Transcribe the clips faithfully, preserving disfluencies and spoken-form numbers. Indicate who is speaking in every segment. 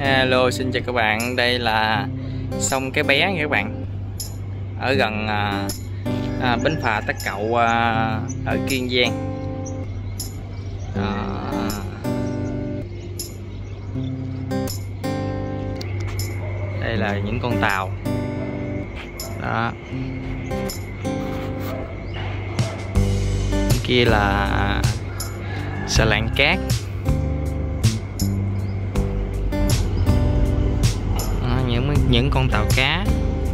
Speaker 1: Hello, xin chào các bạn. Đây là sông Cái Bé nha các bạn, ở gần à, à, bến phà Tắc Cậu à, ở Kiên Giang. À, đây là những con tàu đó. Bên kia là xà lan cát. những những con tàu cá.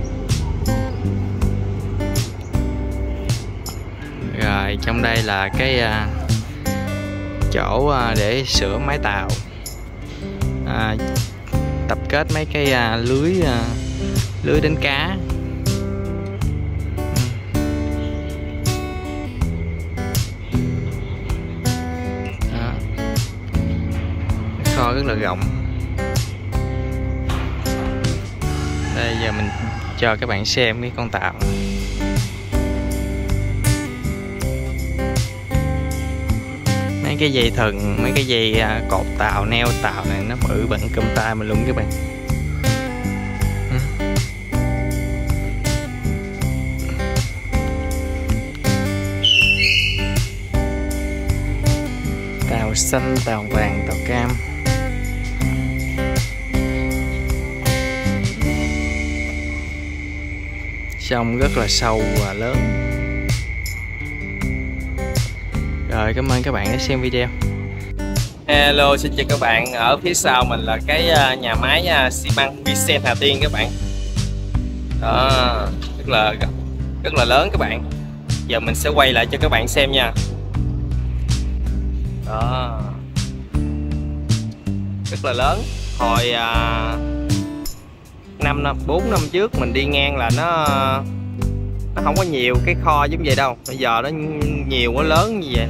Speaker 1: Rồi trong đây là cái uh, chỗ uh, để sửa máy tàu, uh, tập kết mấy cái uh, lưới uh, lưới đánh cá. Đó. Kho rất là rộng. Đây giờ mình cho các bạn xem cái con tàu. Mấy cái dây thừng, mấy cái dây cột tàu, neo tàu này nó bự bằng cụm tay mình luôn các bạn. Tàu xanh, tàu vàng, tàu cam. Sông rất là sâu và lớn. Rồi, cảm ơn các bạn đã xem video. Hello, xin chào các bạn. Ở phía sau mình là cái nhà máy xi măng Vicen Hà Tiên các bạn. Đó, rất là rất là lớn các bạn. Giờ mình sẽ quay lại cho các bạn xem nha. Đó, rất là lớn. Hồi à, năm năm bốn năm trước mình đi ngang là nó nó không có nhiều cái kho giống vậy đâu. Bây giờ nó nhiều, nó lớn như vậy.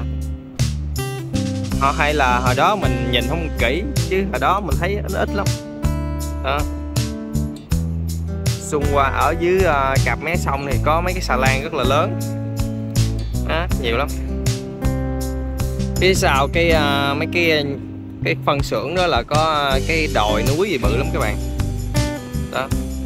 Speaker 1: Họ hay là hồi đó mình nhìn không kỹ, chứ hồi đó mình thấy nó ít lắm. Đó. Xung quanh ở dưới uh, cặp mé sông thì có mấy cái xà lan rất là lớn. Đó, nhiều lắm. Phía sau cái uh, mấy cái cái phân xưởng đó là có cái đồi núi gì bự lắm các bạn. Đó.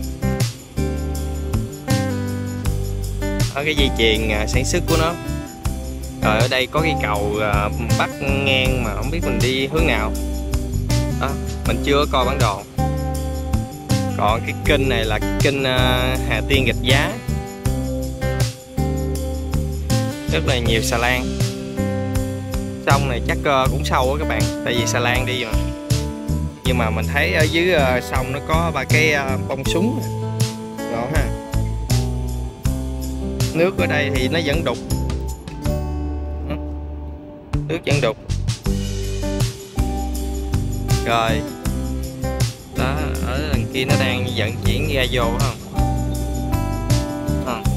Speaker 1: Ở cái dây chuyền sản xuất của nó. Rồi ở đây có cái cầu bắc ngang mà không biết mình đi hướng nào. Đó, mình chưa coi bản đồ. Còn cái kênh này là cái kênh Hà Tiên Gạch Giá. Rất là nhiều xà lan. Sông này chắc cũng sâu quá các bạn, tại vì xà lan đi mà. Nhưng mà mình thấy ở dưới sông nó có ba cái bông súng. Đó ha. Nước ở đây thì nó vẫn đục. Nước vẫn đục. Rồi. Đó, ở đằng kia nó đang vận chuyển ra vô không? À.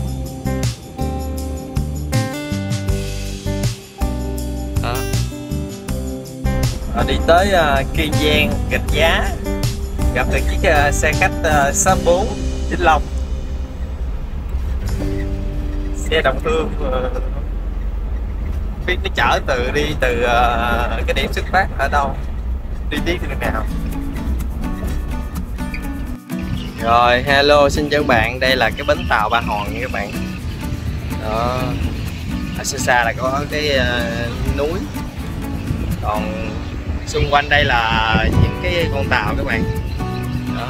Speaker 1: Đó. Rồi đi tới uh, Kiên Giang, Gạch Giá, gặp được chiếc uh, xe khách uh, sáu bốn Vĩnh Long, xe đồng hương. Uh, biết nó chở từ đi từ uh, cái điểm xuất phát ở đâu, đi tiếp từ nào. Rồi, hello, xin chào các bạn. Đây là cái bến tàu Ba Hòn nha các bạn. Đó, ở xa xa là có cái uh, núi. Còn xung quanh đây là những cái con tàu các bạn. Đó,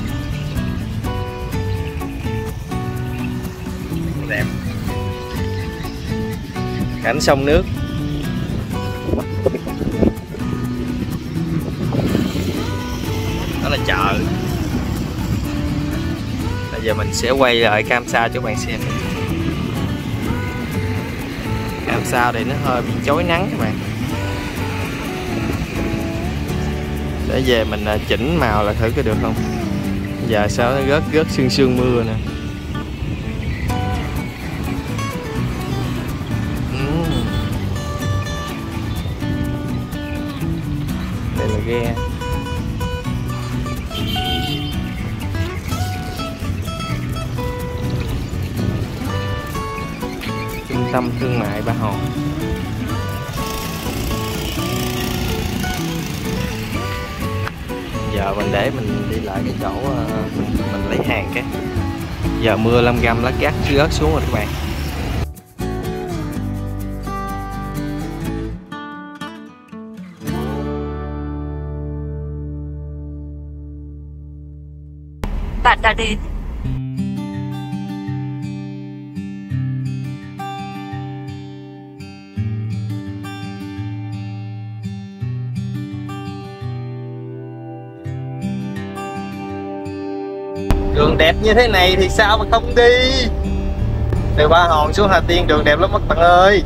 Speaker 1: đẹp. Cảnh sông nước. Đó là chợ. Bây giờ mình sẽ quay lại cam sao cho các bạn xem. Cam sao thì nó hơi bị chói nắng các bạn. Để về mình chỉnh màu là thử có được không. Giờ sao nó rớt rớt sương sương mưa nè. Đây là ghe. Trung tâm thương mại Ba Hòn. Giờ mình để mình đi lại cái chỗ uh, mình, mình lấy hàng cái. Giờ mưa lâm găm lá cát rớt xuống rồi các bạn.
Speaker 2: Bạn đã đến.
Speaker 1: Đường đẹp như thế này thì sao mà không đi. Từ Ba Hòn xuống Hà Tiên đường đẹp lắm các bạn ơi.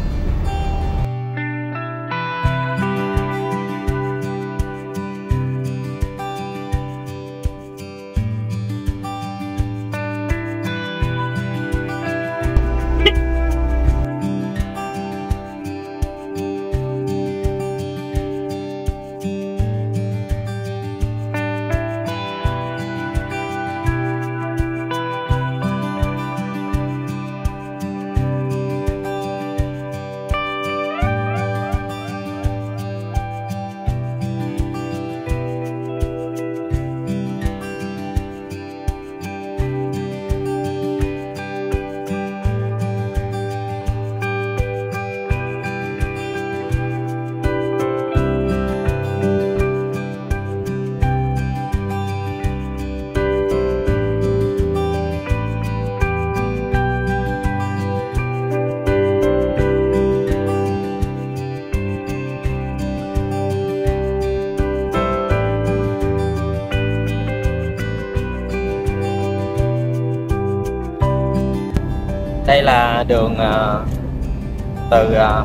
Speaker 1: Đây là đường uh, từ uh,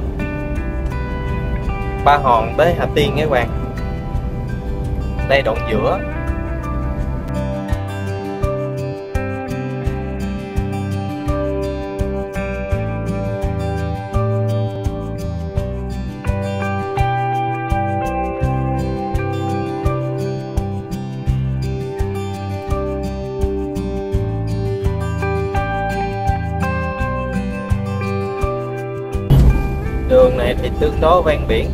Speaker 1: Ba Hòn tới Hà Tiên các bạn. Đây đoạn giữa. Đường này thì tương đối ven biển.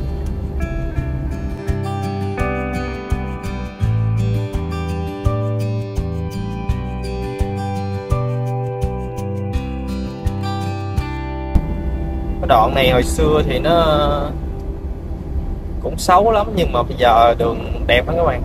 Speaker 1: Cái đoạn này hồi xưa thì nó cũng xấu lắm, nhưng mà bây giờ đường đẹp lắm các bạn.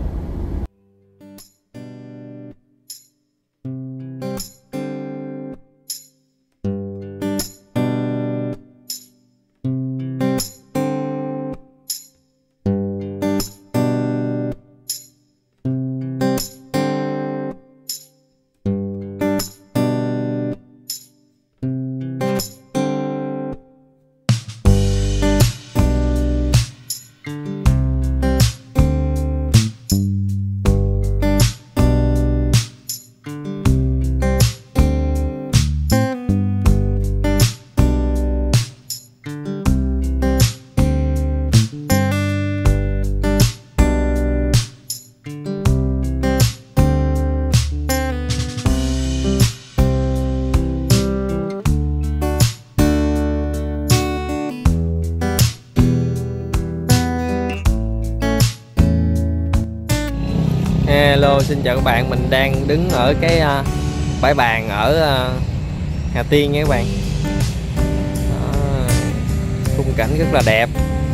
Speaker 1: Hello, xin chào các bạn, mình đang đứng ở cái uh, bãi bàn ở uh, Hà Tiên nha các bạn. Đó, khung cảnh rất là đẹp.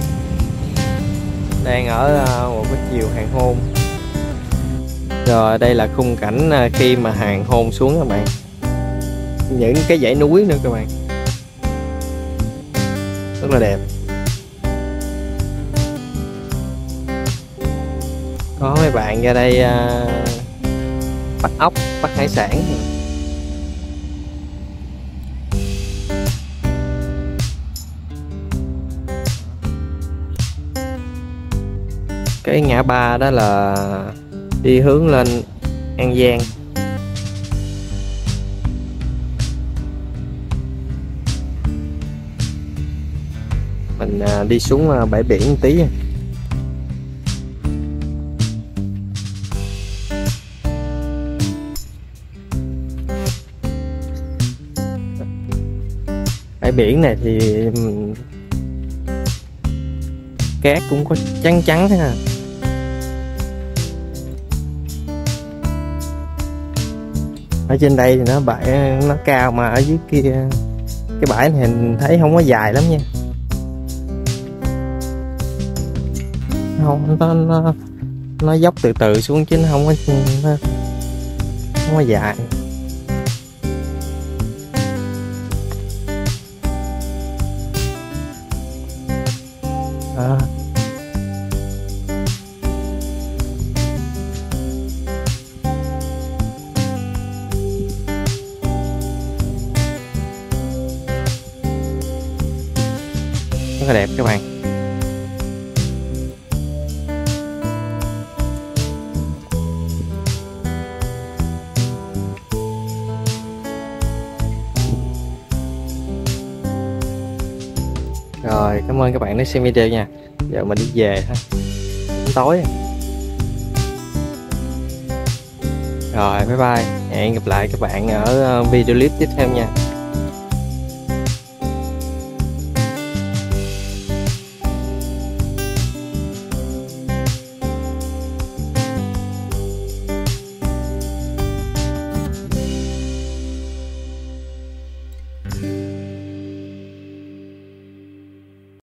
Speaker 1: Đang ở uh, một cái chiều hoàng hôn. Rồi đây là khung cảnh uh, khi mà hoàng hôn xuống các bạn. Những cái dãy núi nữa các bạn. Rất là đẹp. Có mấy bạn ra đây uh, bắt ốc, bắt hải sản. Cái ngã ba đó là đi hướng lên An Giang. Mình uh, đi xuống uh, bãi biển một tí. Bãi biển này thì cát cũng có trắng trắng ha. Ở trên đây thì nó bãi nó cao, mà ở dưới kia cái bãi này hình thấy không có dài lắm nha. Không, nó nó, nó dốc từ từ xuống chứ nó không có nó, không có dài. À. Rất là đẹp các bạn. Rồi, cảm ơn các bạn đã xem video nha. Giờ mình đi về thôi, tối rồi. Rồi, bye bye. Hẹn gặp lại các bạn ở video clip tiếp theo nha.